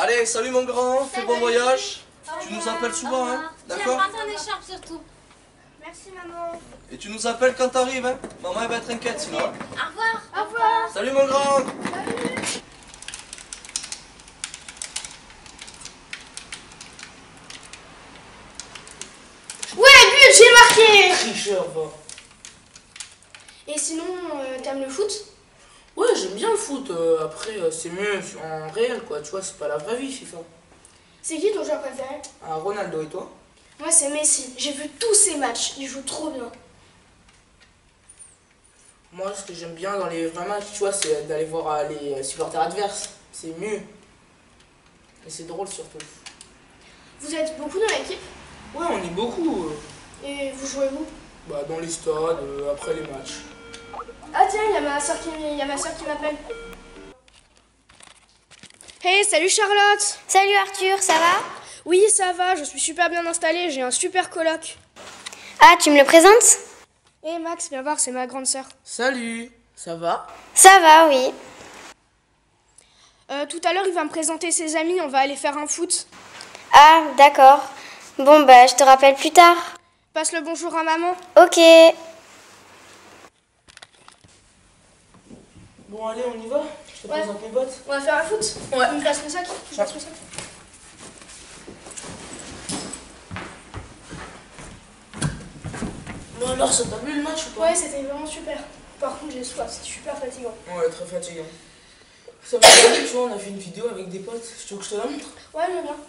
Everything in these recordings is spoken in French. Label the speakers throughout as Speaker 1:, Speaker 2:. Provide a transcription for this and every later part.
Speaker 1: Allez, salut mon grand, fais bon voyage.
Speaker 2: Au
Speaker 1: Tu nous
Speaker 2: revoir.
Speaker 1: appelles souvent, hein? D'accord?
Speaker 2: Tiens, prends ton écharpe surtout.
Speaker 3: Merci maman.
Speaker 1: Et tu nous appelles quand t'arrives, hein? Maman elle va être inquiète sinon.
Speaker 2: Au revoir.
Speaker 3: Au revoir.
Speaker 1: Salut mon grand.
Speaker 3: Ouais, but, j'ai marqué.
Speaker 4: Tricheur, va.
Speaker 3: Et sinon, t'aimes le foot?
Speaker 4: Ouais, j'aime bien le foot. Après, c'est mieux en réel, quoi. Tu vois, c'est pas la vraie vie, FIFA.
Speaker 3: C'est qui ton joueur préféré?
Speaker 4: Ah, Ronaldo et toi?
Speaker 3: Moi, c'est Messi. J'ai vu tous ses matchs. Il joue trop bien.
Speaker 4: Moi, ce que j'aime bien dans les vrais matchs, tu vois, c'est d'aller voir les supporters adverses. C'est mieux. Et c'est drôle surtout.
Speaker 3: Vous êtes beaucoup dans l'équipe?
Speaker 4: Ouais, on est beaucoup.
Speaker 3: Et vous jouez où?
Speaker 4: Bah, dans les stades, après les matchs.
Speaker 3: Ah tiens, il y a ma soeur qui m'appelle. Hey, salut Charlotte.
Speaker 5: Salut Arthur, ça va?
Speaker 3: Oui, ça va, je suis super bien installée, j'ai un super coloc.
Speaker 5: Ah, tu me le présentes?
Speaker 3: Hey Max, viens voir, c'est ma grande sœur.
Speaker 4: Salut, ça va?
Speaker 5: Ça va, oui.
Speaker 3: Tout à l'heure, il va me présenter ses amis, on va aller faire un foot.
Speaker 5: Ah, d'accord. Bon, bah, je te rappelle plus tard.
Speaker 3: Passe le bonjour à maman.
Speaker 5: Ok.
Speaker 4: Bon, allez, on y va. Je te présente mes bottes.
Speaker 3: On va faire un foot?
Speaker 4: Ouais.
Speaker 3: Tu me passes le sac? Tu me passes le sac?
Speaker 4: Bon, alors, ça t'a plu le match ou pas?
Speaker 3: Ouais, c'était vraiment super. Par contre, j'ai soif, c'est super fatigant.
Speaker 4: Ouais, très fatigant. Ça m'a plu, tu vois, on a fait une vidéo avec des potes. Tu veux que je te la montre?
Speaker 3: Ouais, je veux bien.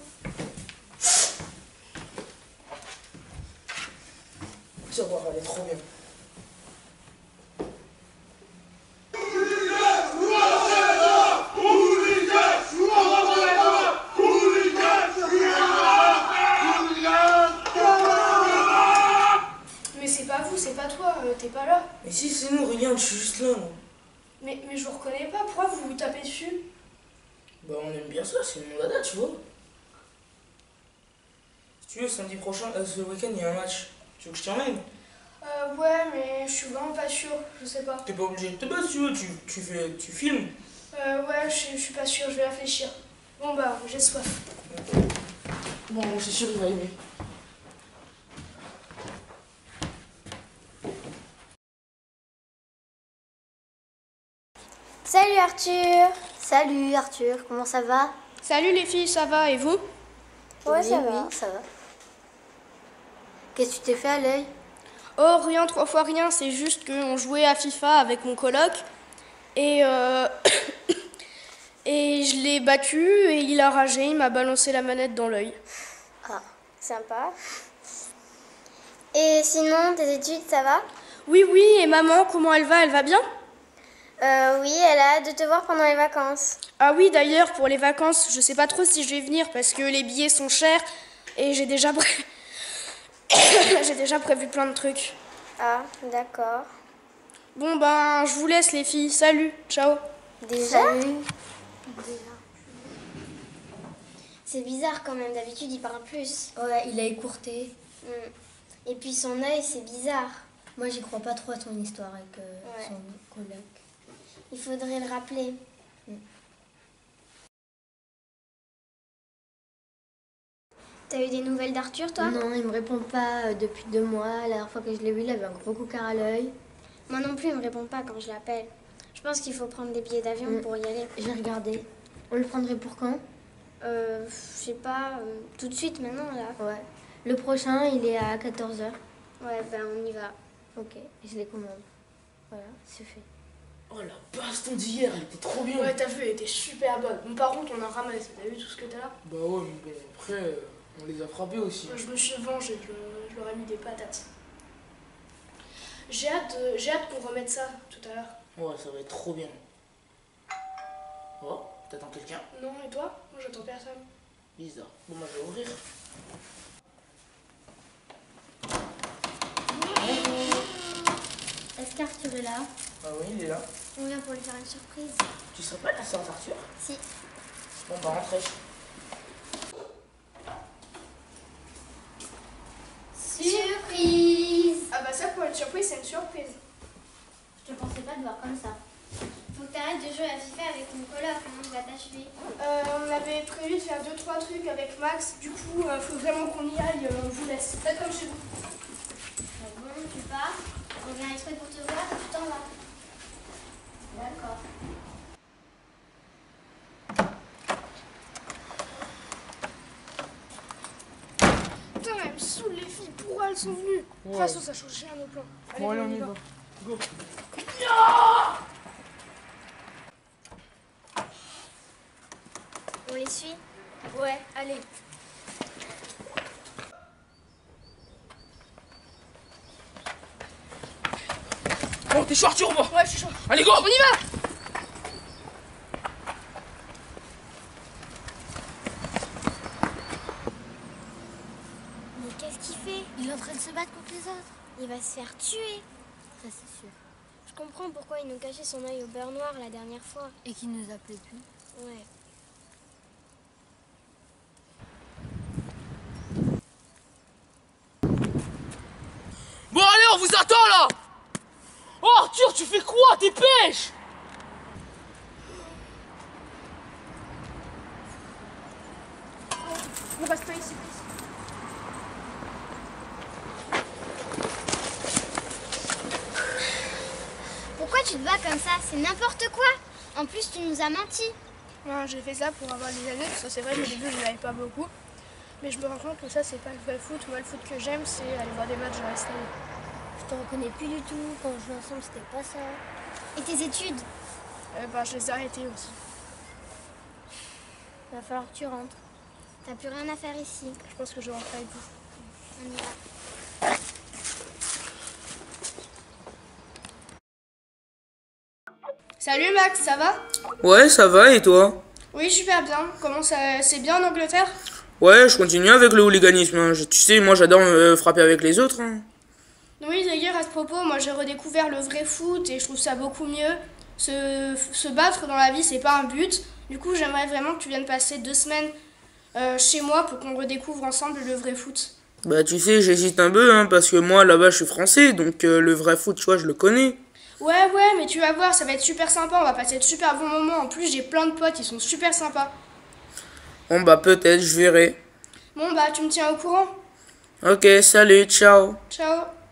Speaker 4: Tu vas voir, elle est trop bien.
Speaker 3: Mais c'est pas vous, c'est pas toi, t'es pas là.
Speaker 4: Mais si, c'est nous, regarde, je suis juste là, moi.
Speaker 3: Mais je vous reconnais pas, pourquoi vous vous tapez dessus?
Speaker 4: Bah, on aime bien ça, c'est mon dada, tu vois. Si tu veux, samedi prochain, ce week-end, il y a un match. Tu veux que je t'emmène?
Speaker 3: Ouais, mais je suis vraiment pas sûre, je sais pas.
Speaker 4: T'es pas obligé de te battre, si tu veux, tu filmes.
Speaker 3: Ouais, je suis pas sûre, je vais réfléchir. Bon bah, j'ai soif.
Speaker 4: Bon, c'est sûr, il va aimer.
Speaker 5: Salut Arthur. Salut Arthur, comment ça va?
Speaker 3: Salut les filles, ça va, et vous?
Speaker 5: Ouais, ça va. Qu'est-ce que tu t'es fait à l'œil?
Speaker 3: Oh, rien, 3 fois rien, c'est juste qu'on jouait à FIFA avec mon coloc. Et et je l'ai battu et il a ragé, il m'a balancé la manette dans l'œil.
Speaker 5: Ah, sympa. Et sinon, tes études, ça va?
Speaker 3: Oui, et maman, comment elle va? Elle va bien?
Speaker 5: Oui, elle a hâte de te voir pendant les vacances.
Speaker 3: Ah oui, d'ailleurs, pour les vacances, je sais pas trop si je vais venir parce que les billets sont chers et j'ai déjà prévu plein de trucs.
Speaker 5: Ah, d'accord.
Speaker 3: Bon ben, je vous laisse les filles. Salut, ciao.
Speaker 5: Déjà?
Speaker 6: Salut. C'est bizarre quand même, d'habitude il parle plus.
Speaker 5: Ouais, il a écourté.
Speaker 6: Et puis son œil, c'est bizarre.
Speaker 5: Moi, j'y crois pas trop à ton histoire avec
Speaker 6: Ouais.
Speaker 5: son coloc.
Speaker 6: Il faudrait le rappeler. T'as eu des nouvelles d'Arthur, toi?
Speaker 5: Non, il me répond pas depuis 2 mois. La dernière fois que je l'ai vu, il avait un gros coquin à l'œil.
Speaker 6: Moi non plus, il me répond pas quand je l'appelle. Je pense qu'il faut prendre des billets d'avion pour y aller.
Speaker 5: J'ai regardé. On le prendrait pour quand?
Speaker 6: Je sais pas, tout de suite maintenant là.
Speaker 5: Ouais. Le prochain, il est à 14h.
Speaker 6: Ouais, ben on y va.
Speaker 5: Ok, je les commande. Voilà, c'est fait.
Speaker 4: Oh, la baston d'hier, elle était trop bien.
Speaker 3: Ouais, t'as vu, elle était super bonne. Bon, par contre, on a ramassé. T'as vu tout ce que t'as là?
Speaker 4: Bah ouais, mais bon, après, on les a frappés aussi.
Speaker 3: Je me suis vengée, je leur ai mis des patates. J'ai hâte qu'on remette ça tout à l'heure.
Speaker 4: Ouais, ça va être trop bien. Oh, t'attends quelqu'un?
Speaker 3: Non, et toi? Moi, j'attends personne.
Speaker 4: Bizarre. Bon, moi, je vais ouvrir.
Speaker 5: Est-ce qu'Arthur est là?
Speaker 4: Ah oui, il est là.
Speaker 6: On vient pour lui faire une surprise.
Speaker 4: Tu serais pas la sœur d'Arthur?
Speaker 6: Si.
Speaker 4: Bon, bah, rentrez.
Speaker 6: Surprise!
Speaker 3: Ah bah ça, pour une surprise, c'est une surprise.
Speaker 5: Je te pensais pas de voir comme ça.
Speaker 6: Faut que t'arrêtes de jouer à FIFA avec mon coloc, hein. Il va t'as suivi?
Speaker 3: On avait prévu de faire 2-3 trucs avec Max. Du coup, faut vraiment qu'on y aille. On vous laisse. Faites comme chez vous.
Speaker 6: Bon, tu pars. On vient exprès pour te voir et tu t'en vas. D'accord.
Speaker 3: Putain, elles me saoulent les filles. Pourquoi elles sont venues? De toute façon, ça change rien au plan.
Speaker 4: Bon, allez, on y va. Go.
Speaker 6: On les suit?
Speaker 3: Ouais, allez.
Speaker 4: Bon, t'es chaud, Arthur, on va.
Speaker 3: Ouais, je suis chaud.
Speaker 4: Allez, go.
Speaker 3: On y va.
Speaker 6: Mais qu'est-ce qu'il fait?
Speaker 5: Il est en train de se battre contre les autres.
Speaker 6: Il va se faire tuer.
Speaker 5: Ça, c'est sûr.
Speaker 6: Je comprends pourquoi il nous cachait son œil au beurre noir la dernière fois.
Speaker 5: Et qu'il nous appelait plus.
Speaker 6: Ouais.
Speaker 4: Bon, allez, on vous attend, là. Oh, Arthur, tu fais quoi? Dépêche.
Speaker 3: On reste pas ici.
Speaker 6: Pourquoi tu te bats comme ça? C'est n'importe quoi. En plus, tu nous as menti.
Speaker 3: Ouais, j'ai fait ça pour avoir des amis, parce que c'est vrai qu'au début, je n'avais pas beaucoup. Mais je me rends compte que ça, c'est pas le vrai foot. Moi, le foot que j'aime, c'est aller voir des matchs à stade.
Speaker 5: Je te reconnais plus du tout. Quand on jouait ensemble, c'était pas ça.
Speaker 6: Et tes études?
Speaker 3: Je les ai arrêtés aussi.
Speaker 6: Va falloir que tu rentres. T'as plus rien à faire ici.
Speaker 3: Je pense que je vais rentrer avec vous.
Speaker 6: On y va.
Speaker 3: Salut Max, ça va?
Speaker 4: Ouais, ça va, et toi?
Speaker 3: Oui, super bien. Comment ça... C'est bien en Angleterre?
Speaker 4: Ouais, je continue avec le hooliganisme. Hein. Tu sais, moi, j'adore me frapper avec les autres. Hein.
Speaker 3: Oui, d'ailleurs, à ce propos, moi j'ai redécouvert le vrai foot et je trouve ça beaucoup mieux. Se battre dans la vie, c'est pas un but. Du coup, j'aimerais vraiment que tu viennes passer 2 semaines chez moi pour qu'on redécouvre ensemble le vrai foot.
Speaker 4: Bah, tu sais, j'hésite un peu, hein, parce que moi, là-bas, je suis français, donc le vrai foot, tu vois, je le connais.
Speaker 3: Ouais, mais tu vas voir, ça va être super sympa, on va passer de super bons moments. En plus, j'ai plein de potes, ils sont super sympas.
Speaker 4: Bon, bah, peut-être, je verrai.
Speaker 3: Bon, bah, tu me tiens au courant.
Speaker 4: Ok, salut, ciao.
Speaker 3: Ciao.